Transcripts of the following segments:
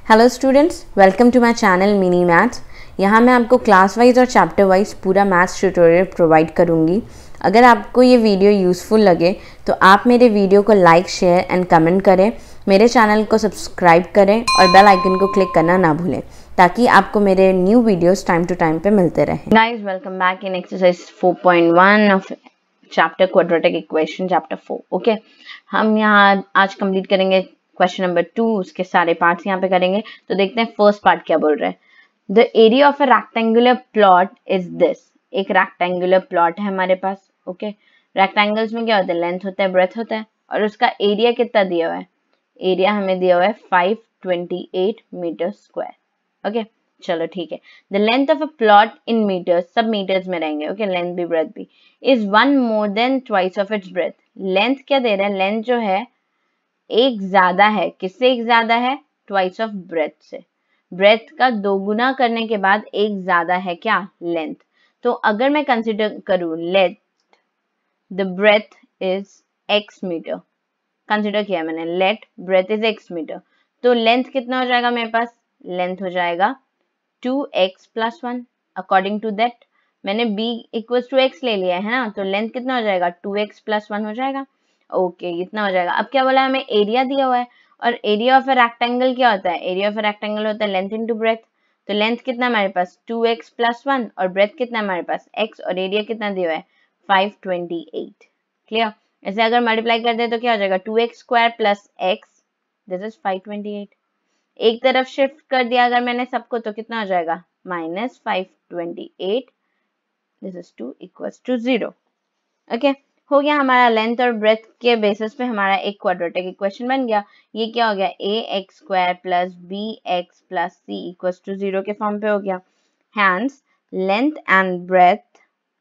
Hello students, welcome to my channel mini maths. यहाँ मैं आपको क्लास वाइज और चैप्टर वाइज पूरा मैथ्स ट्यूटोरियल प्रोवाइड करूँगी। अगर आपको ये वीडियो यूज़फुल लगे तो आप मेरे वीडियो को लाइक, शेयर एंड कमेंट करें, मेरे चैनल को सब्सक्राइब करें और बेल आइकन को क्लिक करना ना भूलें ताकि आपको मेरे new videos time to time पे मिलते रहें। Guys, welcome back in exercise 4.1 of chapter quadratic equation chapter 4। Okay, हम यहाँ आज कंप्लीट करेंगे क्वेश्चन नंबर 2, उसके सारे पार्ट्स यहाँ पे करेंगे। तो देखते हैं फर्स्ट पार्ट क्या बोल रहे हैं। The area of a rectangular plot is this. एक रेक्टेंगुलर प्लॉट है हमारे पास। ओके, रेक्टेंगल्स में क्या होता है, लेंथ होता है, ब्रेथ होता है, और उसका एरिया कितना दिया हुआ है। एरिया हमें दिया हुआ है 528 मीटर स्क्वायर। ओके, चलो ठीक है। The length of a plot in metres, सब मीटर्स में रहेंगे। ओके, लेंथ भी ब्रेथ भी, is 1 more than twice of its breadth. Length क्या दे रहा है, लेंथ जो है एक ज्यादा है, किससे एक ज्यादा है, ट्वाइस ऑफ ब्रेथ से। ब्रेथ का दोगुना करने के बाद एक ज्यादा है क्या, लेंथ। तो अगर मैं कंसिडर करूं let the breadth is x metre, consider किया मैंने, let breadth is x metre, तो लेंथ कितना हो जाएगा मेरे पास, लेंथ हो जाएगा 2x plus 1। According to that मैंने b इक्वल टू x ले लिया है ना, तो लेंथ कितना हो जाएगा, 2x प्लस 1 हो जाएगा। ओके, इतना हो जाएगा। अब क्या बोला है, हमें एरिया दिया हुआ है, और एरिया ऑफ अ रेक्टेंगल क्या होता है, एरिया ऑफ अ रेक्टेंगल होता है लेंथ इनटू ब्रेथ। तो लेंथ कितना हमारे पास 2x प्लस 1, और ब्रेथ कितना हमारे पास x, और एरिया कितना दिया हुआ है 528। क्लियर। ऐसे अगर मल्टीप्लाई कर दे तो क्या हो जाएगा, 2x square plus x, this is 528। एक तरफ शिफ्ट कर दिया अगर मैंने सबको, तो कितना हो जाएगा, minus 528, this is 2 equals to 0। ओके, हो गया हमारा लेंथ और ब्रेथ के बेसिस पे हमारा एक क्वाड्रेटिक इक्वेशन बन गया। ये क्या हो गया, ax square plus bx plus c equals to 0 के फॉर्म पे हो गया। Hence length and breadth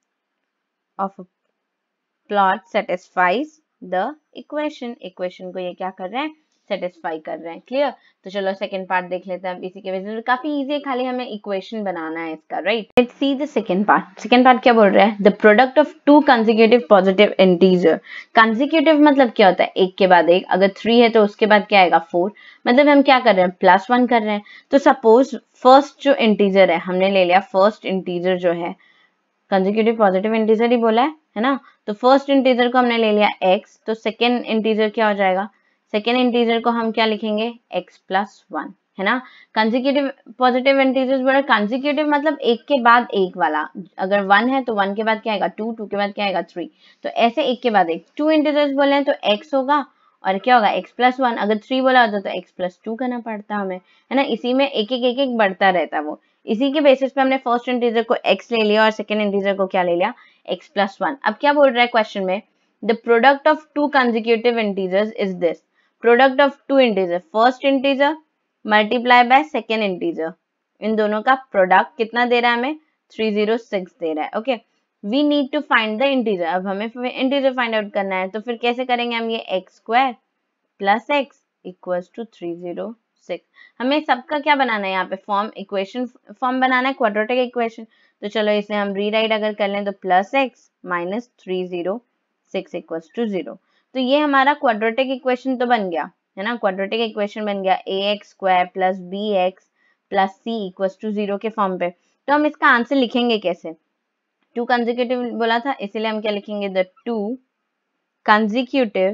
of a plot satisfies the equation. Equation को ये क्या कर रहे हैं, सेटिस्फाई कर रहे हैं। क्लियर। तो चलो सेकंड पार्ट देख लेते हैं। अब इसी के बेसिस पे काफी इजी है, खाली हमें इक्वेशन बनाना है इसका, right. Let's see the second part. Second part क्या बोल रहा है, the product of two consecutive positive integer. Consecutive मतलब क्या होता है, एक के बाद एक। अगर 3 है तो उसके बाद क्या आएगा 4, मतलब हम क्या कर रहे हैं, प्लस 1 कर रहे हैं। तो सपोज फर्स्ट जो इंटीजर है, हमने ले लिया फर्स्ट इंटीजर जो है, कंसेक्यूटिव पॉजिटिव इंटीजर ही बोला है ना, तो फर्स्ट इंटीजर को हमने ले लिया x, तो सेकेंड इंटीजर क्या हो जाएगा, सेकेंड इंटीजर को हम क्या लिखेंगे, x प्लस 1, है ना। कंसेक्यूटिव पॉजिटिव इंटीजर्स बड़ा, कंसेक्यूटिव मतलब एक के बाद एक वाला। अगर 1 है तो 1 के बाद क्या आएगा 2, 2 के बाद क्या आएगा 3, तो ऐसे एक के बाद एक। 2 इंटीजर्स बोले हैं तो x होगा, और क्या होगा x प्लस 1। अगर 3 बोला होता तो x प्लस 2 करना पड़ता हमें, है ना। इसी में एक एक बढ़ता रहता वो। इसी के बेसिस पे हमने फर्स्ट इंटीजर को x ले लिया और सेकेंड इंटीजर को क्या ले लिया, x प्लस 1। अब क्या बोल रहा है क्वेश्चन में, the product of two consecutive integers is this. Product of two integer, first integer multiply by second integer, इन दोनों का प्रोडक्ट कितना दे रहा है हमें, 306 दे रहा है। Okay, we need to find the integer. अब हमें इंटीजर फाइंड आउट करना है, तो फिर कैसे करेंगे हम, ये x square plus x equals to 306। हमें सबका क्या बनाना है यहाँ पे, फॉर्म, इक्वेशन फॉर्म बनाना है, क्वाड्रेटिक इक्वेशन। तो चलो इसे हम रीराइट अगर कर लें तो plus x minus 306 equals to 0। तो ये हमारा क्वाड्रेटिक इक्वेशन तो बन गया, है ना। क्वाड्रेटिक इक्वेशन बन गया ax square plus bx plus c equals to 0 के फॉर्म पे। तो हम इसका आंसर लिखेंगे कैसे, टू कंसेक्यूटिव बोला था, इसीलिए हम क्या लिखेंगे, द टू कंसेक्यूटिव,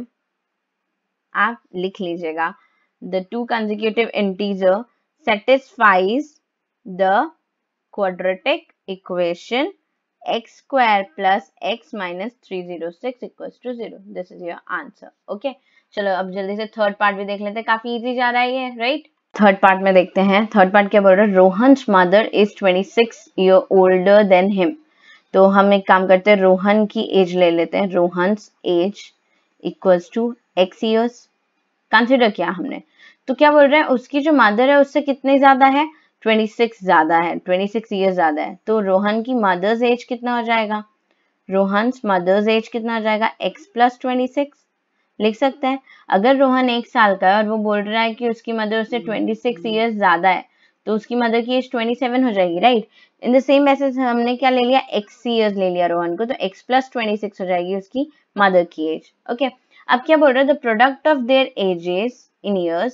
आप लिख लीजिएगा, the two consecutive integer satisfies the quadratic equation x square plus x minus 306 equals to 0. This is your answer. Okay, चलो अब जल्दी से थर्ड पार्ट भी देख लेते हैं, काफी इजी जा रहा है ये, राइट। थर्ड पार्ट में देखते हैं। थर्ड पार्ट क्या बोल रहा है, Rohan's mother is 26 year older than him. तो हम एक काम करते हैं, रोहन की एज ले लेते हैं, Rohan's age equals to x years consider किया हमने। तो क्या बोल रहे हैं, उसकी जो मदर है उससे कितने ज्यादा है, 26 ज्यादा है, 26 ईयर ज्यादा है। तो रोहन की मदर्स एज कितना हो जाएगा, रोहन्स मदर्स एज कितना हो जाएगा, x प्लस 26 लिख सकते हैं। अगर रोहन 1 साल का है और वो बोल रहा है कि उसकी मदर उससे 26 ईयर्स ज्यादा है, तो उसकी मदर की एज 27 हो जाएगी, right. In the same basis हमने क्या ले लिया, x ईयर्स ले लिया रोहन को, तो x प्लस 26 हो जाएगी उसकी मदर की एज। ओके, अब क्या बोल रहा है, the product of their ages in years,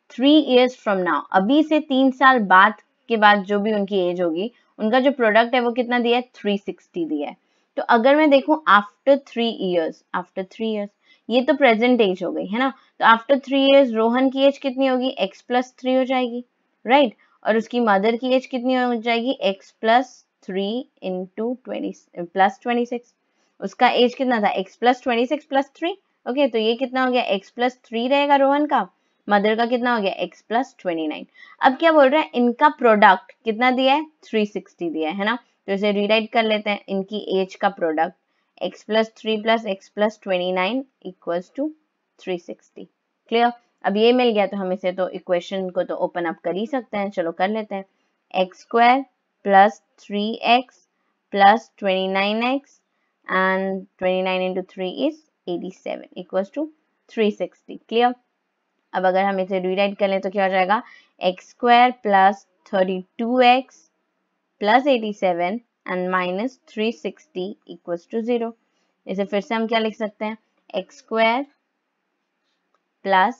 3 years from now, अभी से 3 साल बाद के बाद जो भी उनकी एज होगी, उनका जो प्रोडक्ट है वो कितना दिया है, 360 दिया है। तो अगर मैं देखूं आफ्टर 3 इयर्स, ये तो प्रेजेंट एज हो गई है ना, तो आफ्टर 3 इयर्स रोहन की एज कितनी होगी, x प्लस 3 हो जाएगी, राइट। और उसकी मदर की एज कितनी हो जाएगी, x प्लस 3 इंटू 20 प्लस 26। उसका एज कितना था, x प्लस 26 प्लस 3। ओके, तो ये कितना हो गया, x प्लस 3 रहेगा रोहन का, मदर का कितना हो गया, x प्लस 29। अब क्या बोल रहे हैं, इनका प्रोडक्ट कितना दिया है, 360 दिया है ना, तो इसे रीराइट कर लेते हैं, इनकी एज का product x plus 3 plus x plus 29 equals to 360। Clear. अब ये मिल गया तो हम इसे तो इक्वेशन को तो ओपन अप कर ही सकते हैं, चलो कर लेते हैं। X square plus 3x plus 29x and 29 into 3 is 87 equals to 360। Clear. अब अगर हम इसे रीराइट कर लें तो क्या हो जाएगा, x square plus 32x plus 87 and minus 360 equals to 0। इसे फिर से हम क्या लिख सकते हैं, x square plus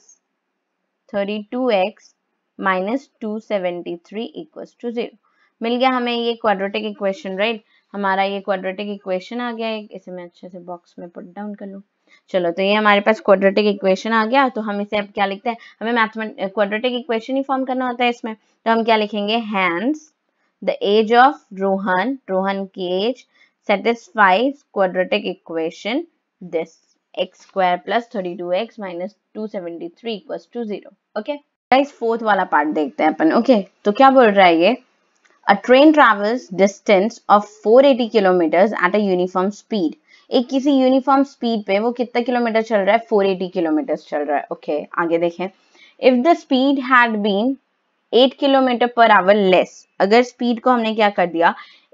32x minus 273 equals to 0। मिल गया हमें ये क्वाड्रेटिक इक्वेशन, राइट। हमारा ये क्वाड्रेटिक इक्वेशन आ गया है, इसे मैं अच्छे से बॉक्स में पुट डाउन कर लूँ। चलो, तो ये हमारे पास क्वाड्रेटिक इक्वेशन आ गया, तो हम इसे अब क्या लिखते हैं, हमें मैथमेटिक्स क्वाड्रेटिक इक्वेशन ही फॉर्म करना होता है इसमें, तो हम क्या लिखेंगे, hence the age of Rohan की age satisfies quadratic equation this x square plus 32x minus 273 equals to 0। Okay guys, fourth वाला पार्ट देखते हैं अपन। ओके, तो क्या बोल रहा है ये, A train travels distance of 480 kilometers at a uniform speed। एक किसी यूनिफॉर्म स्पीड पे वो कितना किलोमीटर चल रहा है, 480 किलोमीटर चल रहा है। ओके, आगे देखें। If the speed had been 8 kilometre per hour less, अगर स्पीड को हमने क्या कर दिया,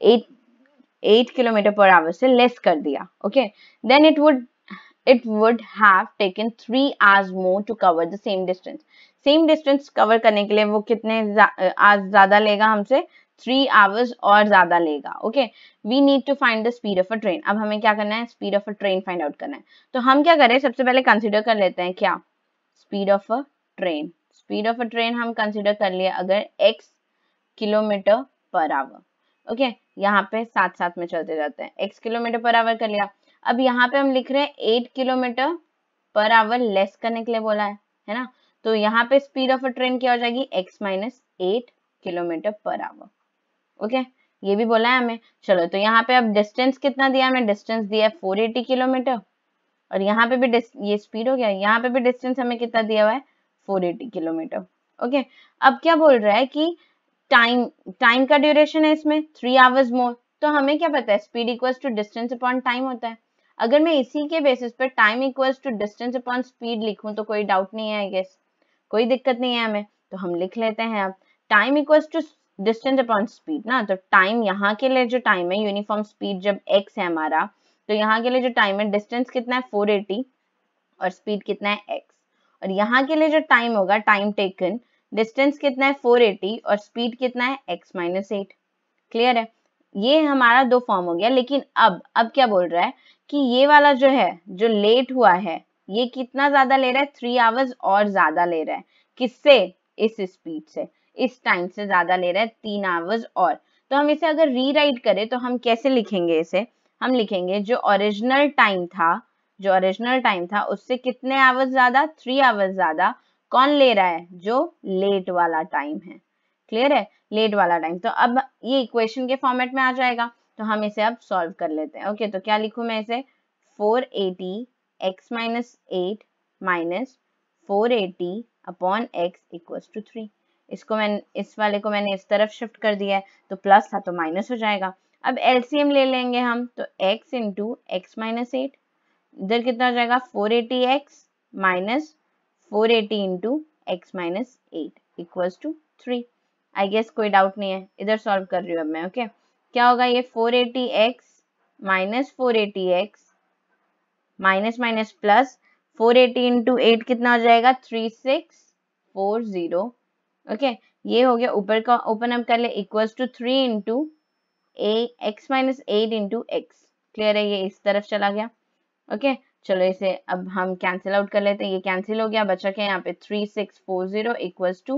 8 किलोमीटर पर आवर से लेस कर दिया, okay, then it would have taken 3 hours more to cover the same distance। Same distance cover करने के लिए वो कितने आज ज्यादा लेगा हमसे, 3 आवर्स और ज्यादा लेगा। Okay, we need to find the speed of a train. अब हमें क्या करना है, speed of a train find out करना है। तो हम क्या करें, सबसे पहले कंसिडर कर लेते हैं क्या, speed of a train. Speed of a train हम कंसिडर कर लिए अगर x kilometre per hour. Okay, यहाँ पे साथ साथ में चलते जाते हैं, x किलोमीटर पर आवर कर लिया। अब यहाँ पे हम लिख रहे हैं 8 किलोमीटर पर आवर लेस करने के लिए बोला है ना, तो यहाँ पे स्पीड ऑफ अ ट्रेन क्या हो जाएगी, x minus 8 kilometre per hour. Okay, ये भी बोला है हमें। चलो, तो यहाँ पे अब डिस्टेंस कितना दिया हमें, डिस्टेंस दिया है 480 किलोमीटर, और यहाँ पे भी ये स्पीड हो गया, यहाँ पे भी डिस्टेंस हमें कितना दिया हुआ है, 480 किलोमीटर। ओके, अब क्या बोल रहा है कि टाइम का ड्यूरेशन है इसमें 3 आवर्स मोर, तो हमें क्या पता है, speed equals to distance upon time होता है। अगर मैं इसी के बेसिस पर time equals to distance upon speed लिखूं तो कोई डाउट नहीं है, आई गेस कोई दिक्कत नहीं है हमें, तो हम लिख लेते हैं अब time equals to distance upon speed ना, तो टाइम यहाँ के लिए जो टाइम है, यूनिफॉर्म स्पीड जब x है हमारा, तो यहाँ के लिए जो टाइम है, डिस्टेंस कितना है 480 और स्पीड कितना है x, और यहाँ के लिए जो टाइम होगा, टाइम टेकन, डिस्टेंस कितना है 480 और स्पीड कितना है x माइनस 8। क्लियर है, ये हमारा दो फॉर्म हो गया। लेकिन अब क्या बोल रहा है कि ये वाला जो है, जो लेट हुआ है, ये कितना ज्यादा ले रहा है, 3 आवर्स और ज्यादा ले रहा है, किससे, इस स्पीड से, इस टाइम से ज्यादा ले रहा है 3 आवर्स और। तो हम इसे अगर रीराइट करें तो हम कैसे लिखेंगे इसे, हम लिखेंगे जो ओरिजिनल टाइम था उससे कितने आवर्स ज्यादा, 3 आवर्स ज्यादा, कौन ले रहा है, जो लेट वाला टाइम है। क्लियर है, लेट वाला टाइम। तो अब ये इक्वेशन के फॉर्मेट में आ जाएगा, तो हम इसे अब सॉल्व कर लेते हैं। ओके, तो क्या लिखूं मैं इसे, 480 x minus 8 minus 480 upon x equals to 3। इसको मैं इस वाले को मैंने इस तरफ शिफ्ट कर दिया है, तो प्लस था तो माइनस हो जाएगा। अब एलसीएम ले लेंगे हम, तो x इंटू एक्स माइनस 8, इधर कितना हो जाएगा, 480x minus 480 into x minus 8 equals to 3। I guess कोई डाउट नहीं है, इधर सॉल्व कर रही हूँ अब मैं। ओके, क्या होगा ये, 480x minus 480x minus minus plus 480 into 8 कितना हो जाएगा, 3640। ओके, ये हो गया, ऊपर का ओपन अप कर ले, equals to 3 into x minus 8 into x. Clear है, ये इस तरफ चला गया। ओके, चलो इसे अब हम कैंसिल आउट कर लेते हैं, ये कैंसिल हो गया, बचा क्या यहाँ पे 3640 equals to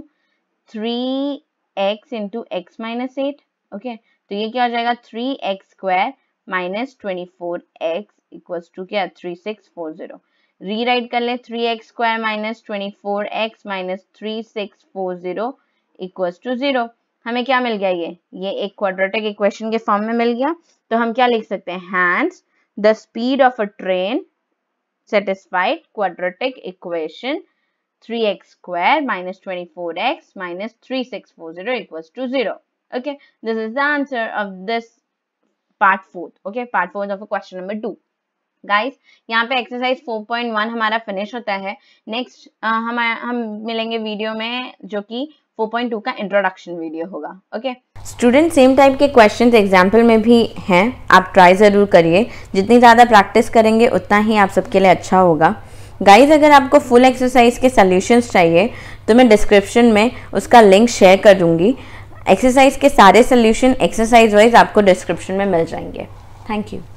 3x into x minus 8। Okay, तो ये क्या हो जाएगा 3x square minus 24x equals to क्या 3640। रीराइट कर ले 3x square minus 24x minus 3640 equals to 0। हमें क्या मिल गया, ये एक क्वाड्रेटिक इक्वेशन के फॉर्म में मिल गया। तो हम क्या लिख सकते हैं, hence the speed of a train satisfied quadratic equation 3x square minus 24x minus 3640 equals to 0. Okay, this is the answer of this part 4. Okay, part 4 of question number 2. Guys यहाँ पे एक्सरसाइज 4.1 हमारा finish होता है। Next हम मिलेंगे video में जो कि 4.2 का इंट्रोडक्शन वीडियो होगा। ओके स्टूडेंट, सेम टाइप के क्वेश्चंस एग्जाम्पल में भी हैं, आप ट्राई ज़रूर करिए। जितनी ज़्यादा प्रैक्टिस करेंगे उतना ही आप सबके लिए अच्छा होगा। गाइस, अगर आपको फुल एक्सरसाइज के सॉल्यूशंस चाहिए तो मैं डिस्क्रिप्शन में उसका लिंक शेयर कर दूंगी। एक्सरसाइज के सारे सॉल्यूशन एक्सरसाइज वाइज आपको डिस्क्रिप्शन में मिल जाएंगे। Thank you.